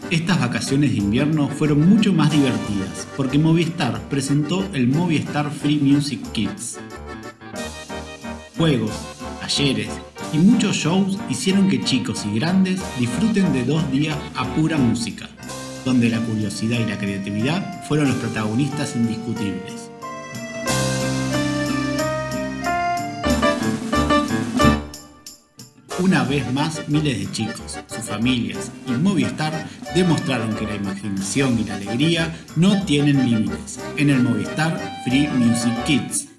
Estas vacaciones de invierno fueron mucho más divertidas porque Movistar presentó el Movistar Free Music Kids. Juegos, talleres y muchos shows hicieron que chicos y grandes disfruten de 2 días a pura música, donde la curiosidad y la creatividad fueron los protagonistas indiscutibles. Una vez más, miles de chicos, sus familias y Movistar demostraron que la imaginación y la alegría no tienen límites en el Movistar Free Music Kids.